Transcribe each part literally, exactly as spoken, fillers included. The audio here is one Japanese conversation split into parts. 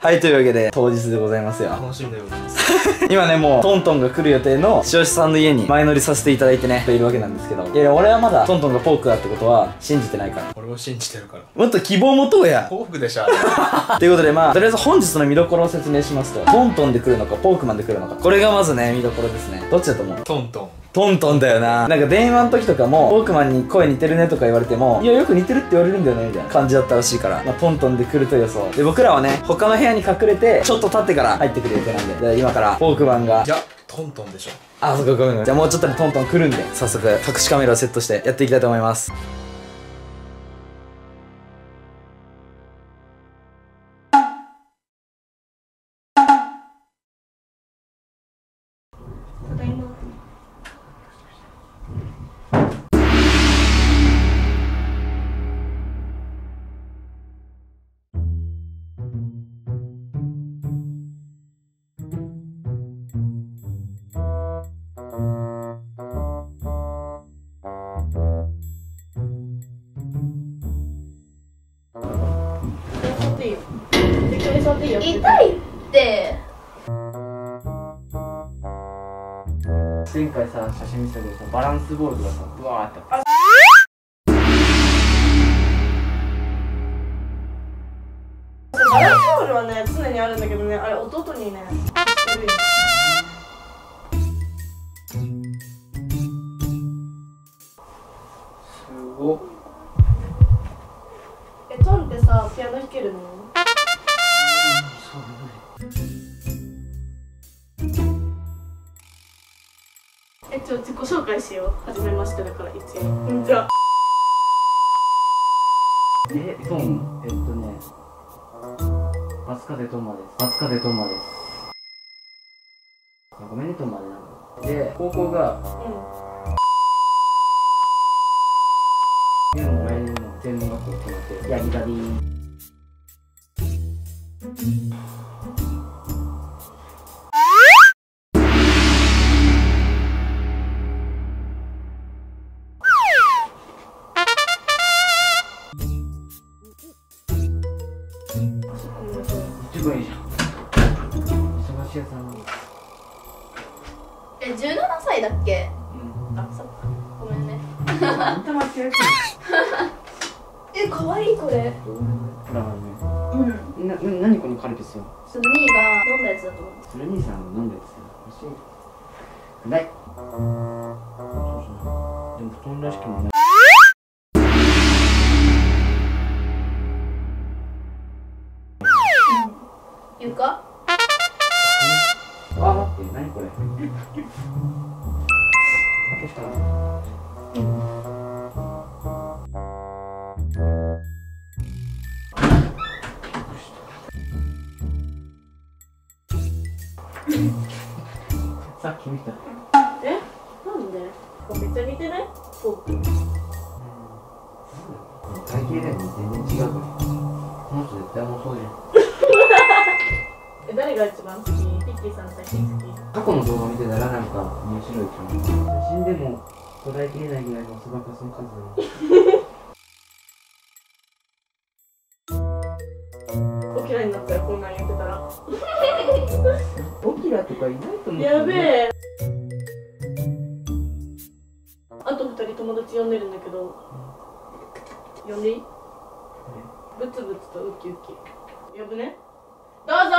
はい、というわけで当日でございますよ。 楽しみでございます今ね、もうトントンが来る予定の塩師さんの家に前乗りさせていただいてねいるわけなんですけど、いやいや俺はまだトントンがポークだってことは信じてないから。 俺を信じてるから。 もっと希望持とうや。 幸福でしょということで、まあとりあえず本日の見どころを説明しますと、トントンで来るのかポークマンで来るのか、これがまずね見どころですね。どっちだと思う？ トントントントンだよな。なんか電話の時とかもポークマンに声似てるねとか言われても、いやよく似てるって言われるんだよねみたいな感じだったらしいから、まあ、トントンで来ると予想で、僕らはね他の部屋に隠れてちょっと経ってから入ってくる予定なんで、で今からポークマンが、 いやトントンでしょ。 あ、そっか、ごめんごめん。じゃあもうちょっとでトントン来るんで、早速隠しカメラをセットしてやっていきたいと思います。 痛いって。 前回さ、写真見せたけどさ、バランスボールがさ、ブワーってあっバランスボールはね、常にあるんだけどね、あれ弟にね、 すごっ。 え、トンってさ、ピアノ弾けるの？え、ちょ、自己紹介しよう。はじめましてだから一応。こんにちは。 え、トン、えっとね、バスカデトンマです。バスカデトンマです。ごめんね、トンマでなんか。で、高校が、うん。でも来年の専門学校決まって、ヤギダディ。一番いいじゃん。忙しいやつなのに。 え、じゅうななさいだっけ？ うん。 あ、そっか。ごめんね。 あんた間違えてる。 え、かわいいこれ。 ほらね。 うん。 な、な、なにこのカルピスは。 そのにいが飲んだやつだと思う。 それ兄さんが飲んだやつ欲しい。くだい。でも布団らしくもない。 床？ あ、待って、なにこれ。開けた。さっき見た。 え？なんで？めっちゃ似てない？フォーク。 体型だよね、全然違うから。この人絶対重そうじゃん。 え、誰が一番好き？ピッキーさん最近好き？ 過去の動画見てたらなんか面白いかも。写真でも捉えきれないぐらいのそばかすの数だオキラになったよ、こんなん言ってたら。 オキラとかいないと思う。 やべえ。あとふたり友達呼んでるんだけど、呼んでいい？ブツブツとウキウキ。呼ぶね。どうぞー。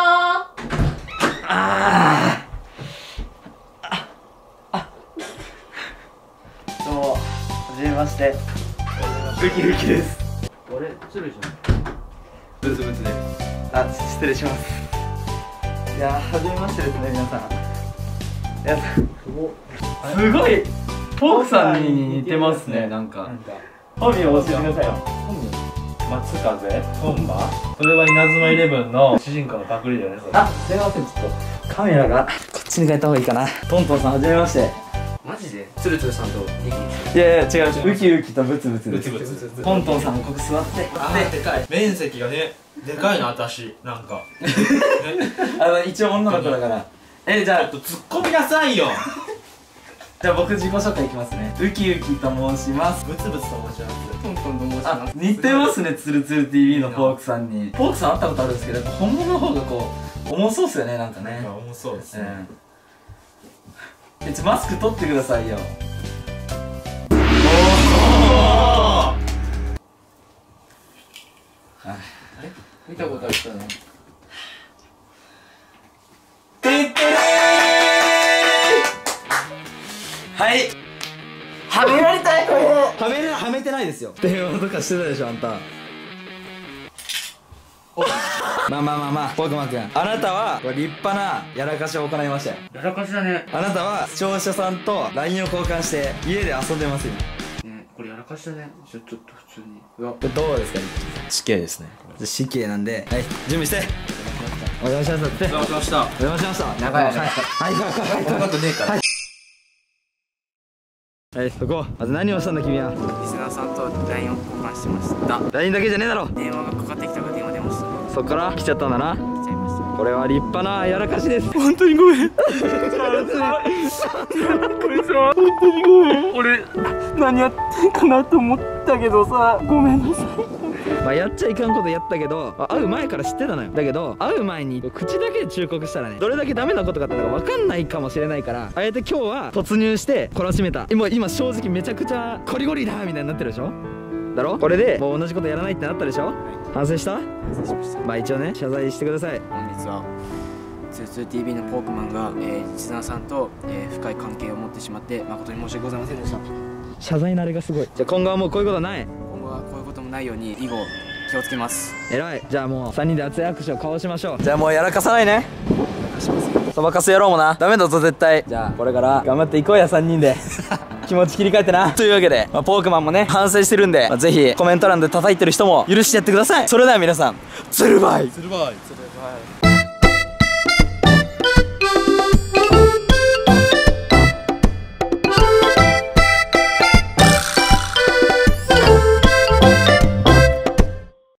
あああどうも、はじめまして。ウキウキです。俺、鶴じゃん。ブツブツです。あ、失礼します。いやー、はじめましてですね、皆さん。いや、すごいポークさんに似てますね、なんか。本名教えてくださいよ。本名松風トンマ。それは稲妻イレブンの主人公のパクリだよね。それ。 あ、すいません、ちょっとカメラがこっちに変えた方がいいかな。トントンさん、はじめまして。マジでつるつるさんとニキ。 いやいや、違う、ウキウキとブツブツです。 ブツブツ。 トントンさんもここ座って。 あー、でかい。面積がね、でかいな、私。なんか。 あの、一応女の子だから。え、じゃあ、 ちょっと突っ込みなさいよ。 じゃあ僕自己紹介いきますね。ウキウキと申します。 ブツブツと申します。 トントンと申します。 あ、似てますね、つるつる ティービー のポークさんに。ポークさん会ったことあるんですけど、本物の方がこう重そうっすよね、なんかね。 重そうですね。 え、ちょ、マスク取ってくださいよ。あれ見たことある人ね。てってれー。はい。はめられたいこれ。はめらはめてないですよ。電話とかしてたでしょあんた。まあまあまあまあ、ポークマン君、あなたは立派なやらかしを行いましたよ。 やらかしだね。 あなたは視聴者さんと ライン を交換して家で遊んでますよ。 ね、これやらかしだね。ちょちょっと普通に。うわ、 どうですか。 死刑ですね。 死刑なんで、はい、準備して。お邪魔しましたって。 お邪魔しました。 お邪魔しました。長い。はいはいはい。こんなことねえから。はい、そこ。まず何をしたんだ君は。 リスナーさんと ライン を交換してました。 ライン だけじゃねえだろ。 電話がかかってきたから電話出ました。 そっから来ちゃったんだな。 来ちゃいました。 これは立派なやらかしです。 本当にごめん。これさ、本当にごめん。俺何やってんかなと思ったけどさ、ごめんなさい。 まあやっちゃいかんことやったけど、会う前から知ってたのよ。だけど会う前に口だけで忠告したらね、どれだけダメなことかってのが分かんないかもしれないから、あえて今日は突入して懲らしめた。今今正直めちゃくちゃゴリゴリだみたいになってるでしょ。だろ。これでもう同じことやらないってなったでしょ、はい、反省した。 反省しました。 まあ一応ね、謝罪してください。 本日はツーツー ティービー のポークマンが、えー、リスナーさんと、えー、深い関係を持ってしまって誠に申し訳ございませんでした。 謝罪のあれがすごい。じゃあ今後はもうこういうことはない。 今後はこういうこともないように以後気をつけます。 えらい。じゃあもうさんにんで熱い握手を交わしましょう。じゃあもうやらかさないね。そばかす野郎もな、ダメだぞ絶対。じゃあこれから頑張っていこうやさんにんで。気持ち切り替えてな。というわけで、まあ、ポークマンもね反省してるんで、まあ、ぜひコメント欄で叩いてる人も許してやってください。それでは皆さん、ツルバイ。 つるばい。 それは